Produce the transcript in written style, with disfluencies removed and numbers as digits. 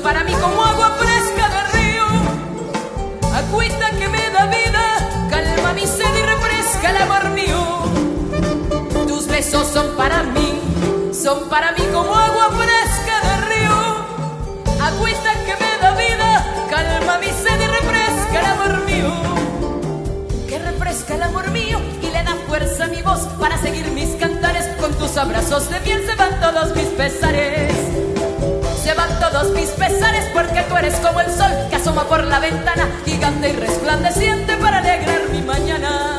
para mí como agua fresca de río, agüita que me da vida, calma mi sed y refresca el amor mío. Tus besos son para mí como agua fresca de río, agüita que me da vida, calma mi sed y refresca el amor mío. Que refresca el amor mío y le da fuerza a mi voz para seguir mis cantares. Con tus abrazos de miel se van todos mis pesares, se van todos mis pesares, porque tú eres como el sol que asoma por la ventana, gigante y resplandeciente para alegrar mi mañana.